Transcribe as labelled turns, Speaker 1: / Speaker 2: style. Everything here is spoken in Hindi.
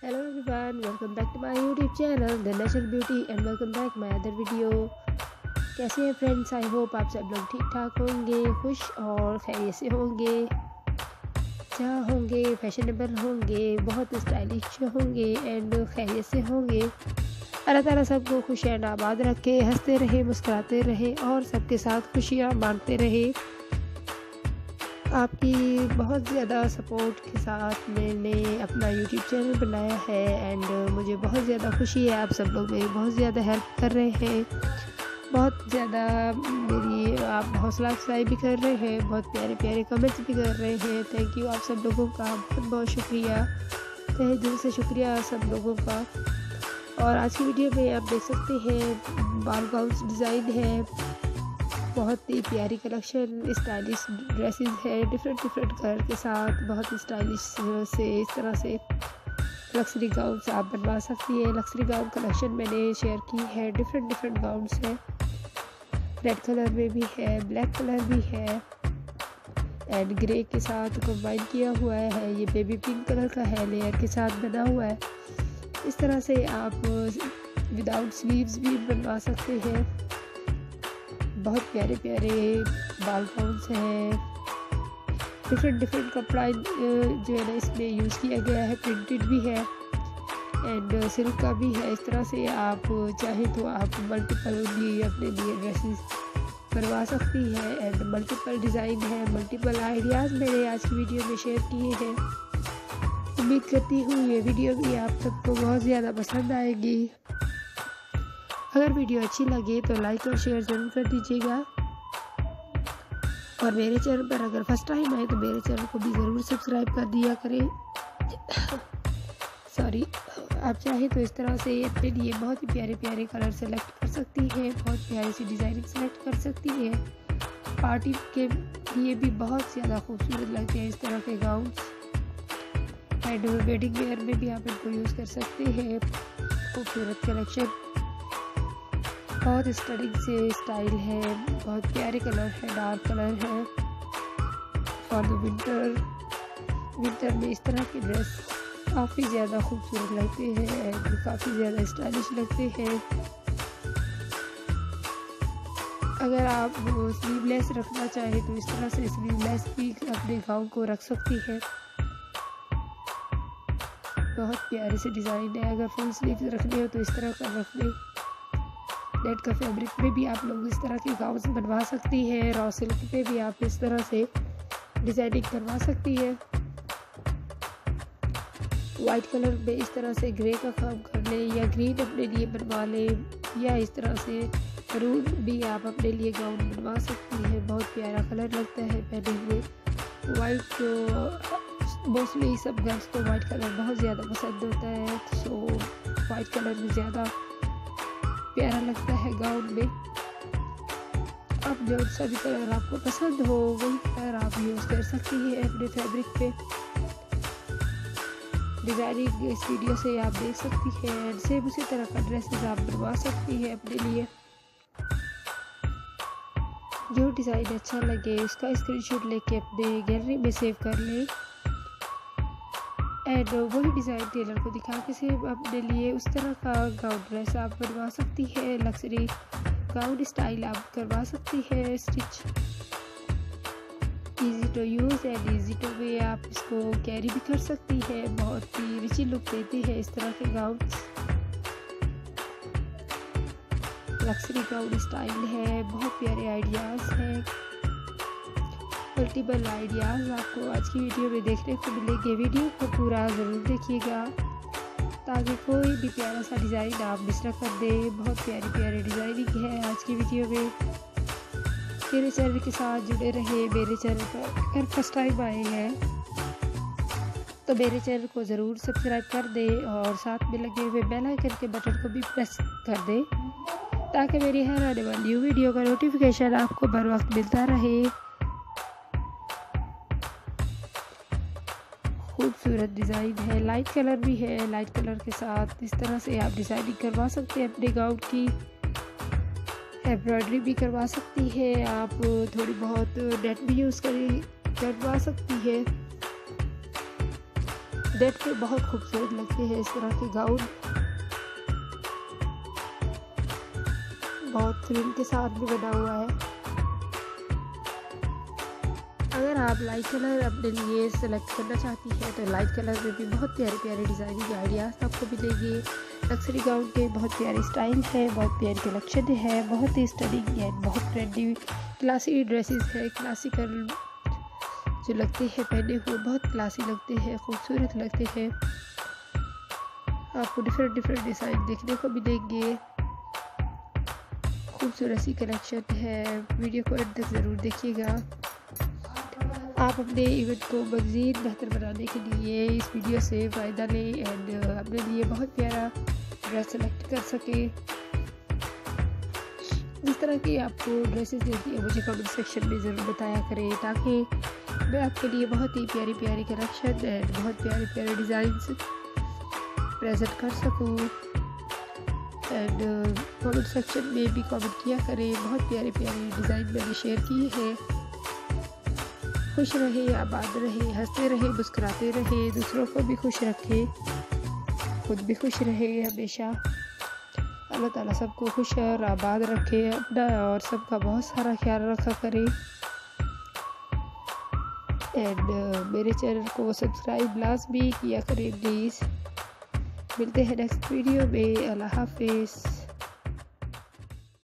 Speaker 1: Hello everyone, welcome back to my YouTube channel The Natural Beauty and welcome back my other video। कैसे हैं फ्रेंड्स? आई होप आप सब लोग ठीक ठाक होंगे, खुश और खैरियत से होंगे, जहाँ होंगे फैशनेबल होंगे, बहुत स्टाइलिश होंगे एंड खैरियत से होंगे। अल्लाह ताला सबको खुश एंड आबाद रखे, हंसते रहे, मुस्कुराते रहे और सबके साथ खुशियाँ बांटते रहे। आपकी बहुत ज़्यादा सपोर्ट के साथ मैंने अपना यूट्यूब चैनल बनाया है एंड मुझे बहुत ज़्यादा खुशी है। आप सब लोग मेरी बहुत ज़्यादा हेल्प कर रहे हैं, बहुत ज़्यादा मेरी आप हौसला अफजाई भी कर रहे हैं, बहुत प्यारे प्यारे कमेंट्स भी कर रहे हैं। थैंक यू आप सब लोगों का, बहुत बहुत शुक्रिया, तहे दिल से शुक्रिया सब लोगों का। और आज की वीडियो में आप देख सकते हैं बाल गाउन्स डिज़ाइन है, बहुत ही प्यारी कलेक्शन, स्टाइलिश ड्रेसेस है, डिफरेंट कलर के साथ बहुत स्टाइलिश से इस तरह से लक्सरी गाउन्स आप बनवा सकती है। लक्सरी गाउन कलेक्शन मैंने शेयर की है, डिफरेंट गाउन्स है, रेड कलर में भी है, ब्लैक कलर भी है एंड ग्रे के साथ कंबाइन किया हुआ है। ये बेबी पिंक कलर का है, लेयर के साथ बना हुआ है। इस तरह से आप विदाउट स्लीव्स भी बनवा सकते हैं। बहुत प्यारे प्यारे बाल गाउन्स हैं, डिफरेंट कपड़ा जो है ना इसमें यूज़ किया गया है, प्रिंटेड भी है एंड सिल्क का भी है। इस तरह से आप चाहे तो आप मल्टीपल भी अपने लिए ड्रेसेस बनवा सकती है एंड मल्टीपल डिज़ाइन है, मल्टीपल आइडियाज़ मैंने आज की वीडियो में शेयर किए हैं। उम्मीद करती हूँ ये वीडियो भी आप सबको बहुत ज़्यादा पसंद आएगी। अगर वीडियो अच्छी लगे तो लाइक और शेयर ज़रूर कर दीजिएगा और मेरे चैनल पर अगर फर्स्ट टाइम आए तो मेरे चैनल को भी ज़रूर सब्सक्राइब कर दिया करें। सॉरी। आप चाहे तो इस तरह से अपने लिए बहुत ही प्यारे प्यारे कलर सेलेक्ट कर सकती हैं, बहुत प्यारी सी डिज़ाइनिंग सेलेक्ट कर सकती है। पार्टी के लिए भी बहुत ज़्यादा खूबसूरत लगते हैं इस तरह के गाउन एंड वेडिंग वेयर में भी आप इनको यूज़ कर सकते हैं। खूबसूरत कलेक्शन, बहुत स्टडिंग से स्टाइल है, बहुत प्यारे कलर है, डार्क कलर है फॉर द विंटर में इस तरह के ड्रेस काफ़ी ज़्यादा खूबसूरत लगते हैं, काफ़ी ज़्यादा स्टाइलिश लगते हैं। अगर आप स्लीवलेस रखना चाहें तो इस तरह से स्लीवलेस भी अपने गाउन को रख सकती है। बहुत प्यारे से डिज़ाइन है। अगर फुल स्लीव रखने हो तो इस तरह का रख लें। नेट का फैब्रिक में भी आप लोग इस तरह के गाउन्स बनवा सकती हैं। रॉ सिल्क पे भी आप इस तरह से डिज़ाइनिंग करवा सकती है। वाइट कलर में इस तरह से ग्रे का काम कर लें या ग्रीन अपने लिए बनवा लें, या इस तरह से मरून भी आप अपने लिए गाउन बनवा सकती हैं। बहुत प्यारा कलर लगता है पहने हुए। वाइट मोस्टली सब गर्ल्स को वाइट कलर बहुत ज़्यादा पसंद होता है, सो वाइट कलर में ज़्यादा प्यारा लगता है गाउन में। अब जो सा भी कलर आपको पसंद हो वही कलर आप यूज़ कर सकती हैं अपने फैब्रिक पे। डिज़ाइनिंग इस वीडियो से आप देख सकती हैं एंड सेम उसी तरह का ड्रेसेस आप बनवा सकती हैं अपने लिए। जो डिज़ाइन अच्छा लगे उसका स्क्रीनशॉट लेके अपने गैलरी में सेव कर लें एंड वही डिज़ाइन टेलर को दिखा के सेव अपने लिए उस तरह का गाउन ड्रेस आप बनवा सकती है। लक्सरी गाउन स्टाइल आप करवा सकती है stitch. Easy to use and easy to wear आप इसको कैरी भी कर सकती है। बहुत ही रिची लुक देते हैं इस तरह के गाउन। लक्सरी गाउन स्टाइल है, बहुत प्यारे आइडियाज़ हैं, मल्टीपल आइडियाज़ आपको आज की वीडियो में देखने को मिलेंगे। वीडियो को पूरा ज़रूर देखिएगा ताकि कोई भी प्यारा सा डिज़ाइन आप मिस न कर दें। बहुत प्यारे डिज़ाइनिंग है आज की वीडियो में। मेरे चैनल के साथ जुड़े रहे। मेरे चैनल पर अगर फर्स्ट टाइम आए हैं तो मेरे चैनल को ज़रूर सब्सक्राइब कर दें और साथ में लगे हुए बेल आइकन के बटन को भी प्रेस कर दें ताकि मेरी हर आने वाली न्यू वीडियो का नोटिफिकेशन आपको बर वक्त मिलता रहे। खूबसूरत डिज़ाइन है, लाइट कलर भी है। लाइट कलर के साथ इस तरह से आप डिज़ाइनिंग करवा सकते हैं अपने गाउन की। एम्ब्रॉयडरी भी करवा सकती है आप, थोड़ी बहुत नेट भी यूज़ करवा सकती है। नेट पे बहुत खूबसूरत लगते हैं इस तरह के गाउन, बहुत थ्रिल के साथ भी बना हुआ है। अगर आप लाइट कलर अपने लिए सेलेक्ट करना चाहती हैं तो लाइट कलर में भी बहुत प्यारे प्यारे डिज़ाइनिंग आइडियाज़ आपको मिलेंगे। लक्सरी गाउन के बहुत प्यारी स्टाइल है, बहुत प्यारी कलेक्शन है, बहुत ही स्टनिंग एंड बहुत ट्रेंडी क्लासी ड्रेसेस है। क्लासिकल जो लगते हैं पहने हुए बहुत क्लासी लगते हैं, खूबसूरत लगते हैं। आपको डिफरेंट डिफरेंट डिज़ाइन देखने को मिलेंगे। खूबसूरत सी कलेक्शन है, वीडियो को एंड तक ज़रूर देखिएगा। आप अपने इवेंट को मज़ीद बेहतर बनाने के लिए इस वीडियो से फ़ायदा लें एंड अपने लिए बहुत प्यारा ड्रेस सेलेक्ट कर सकें। जिस तरह की आपको ड्रेसेस देखनी है मुझे कमेंट सेक्शन में ज़रूर बताया करें, ताकि मैं आपके लिए बहुत ही प्यारी प्यारी कलेक्शन एंड बहुत प्यारे प्यारे डिज़ाइंस प्रेजेंट कर सकूँ। एंड कमेंट सेक्शन में भी कमेंट किया करें, बहुत प्यारे प्यारे डिज़ाइन मैंने शेयर किए हैं। खुश रहे, आबाद रहे, हंसते रहे, मुस्कुराते रहे, दूसरों को भी खुश रखे, खुद भी खुश रहे हमेशा। अल्लाह ताला सबको खुश और आबाद रखे, अपना और सबका बहुत सारा ख्याल रखा करें। एंड मेरे चैनल को सब्सक्राइब लाजमी किया करें प्लीज़। मिलते हैं नेक्स्ट वीडियो में। अल्लाह हाफिज़।